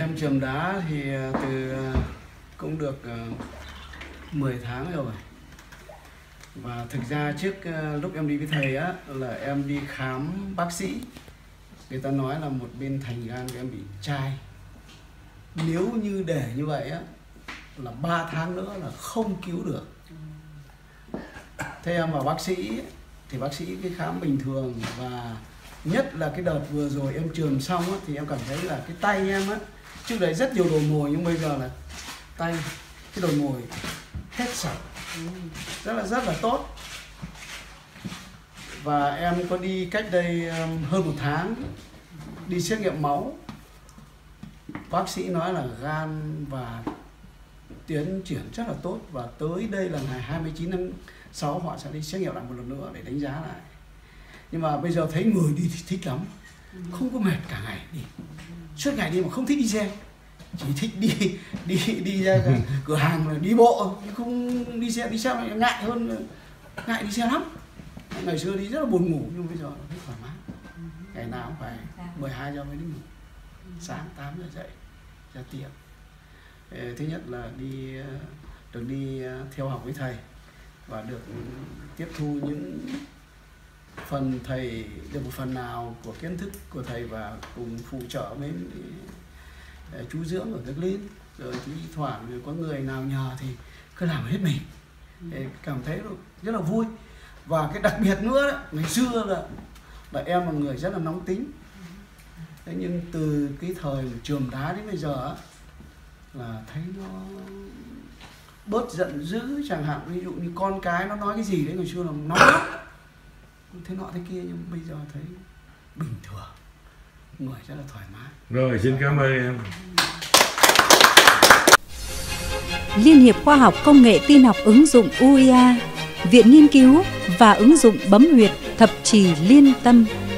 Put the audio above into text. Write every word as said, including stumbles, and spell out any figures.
em chườm đá thì từ cũng được mười tháng rồi. Và thực ra trước lúc em đi với thầy á là em đi khám bác sĩ. Người ta nói là một bên thành gan của em bị chai. Nếu như để như vậy á là ba tháng nữa là không cứu được. Thế em vào bác sĩ thì bác sĩ cái khám bình thường, và nhất là cái đợt vừa rồi em chườm xong á, thì em cảm thấy là cái tay em á, trước đây rất nhiều đồi mồi nhưng bây giờ là tay cái đồi mồi hết sạch, rất là rất là tốt. Và em có đi cách đây hơn một tháng đi xét nghiệm máu, bác sĩ nói là gan và tiến triển rất là tốt, và tới đây là ngày hai mươi chín tháng sáu họ sẽ đi xét nghiệm lại một lần nữa để đánh giá lại. Nhưng mà bây giờ thấy người đi thì thích lắm, không có mệt cả ngày đi, suốt ngày đi mà không thích đi xe, chỉ thích đi đi đi ra cửa hàng là đi bộ, không đi xe. Đi xe lại ngại hơn, ngại đi xe lắm. Ngày xưa đi rất là buồn ngủ nhưng bây giờ rất thoải mái, ngày nào cũng phải mười hai giờ mới đi ngủ, sáng tám giờ dậy ra tiệm. Thứ nhất là đi được đi theo học với thầy và được tiếp thu những phần thầy, được một phần nào của kiến thức của thầy và cùng phụ trợ bên chú dưỡng ở Đức Linh. Rồi thì thoảng rồi có người nào nhờ thì cứ làm hết mình, cảm thấy rất là vui. Và cái đặc biệt nữa đó, ngày xưa là, là em là người rất là nóng tính. Thế nhưng từ cái thời chườm đá đến bây giờ là thấy nó bớt giận dữ, chẳng hạn ví dụ như con cái nó nói cái gì đấy, ngày xưa là nó lắm, thế nọ thế kia, nhưng bây giờ thấy bình thường, người rất là thoải mái. Rồi, xin cảm ơn em. Liên hiệp Khoa học Công nghệ Tin học ứng dụng u i a, Viện Nghiên cứu và ứng dụng bấm huyệt Thập Trì Liên Tâm.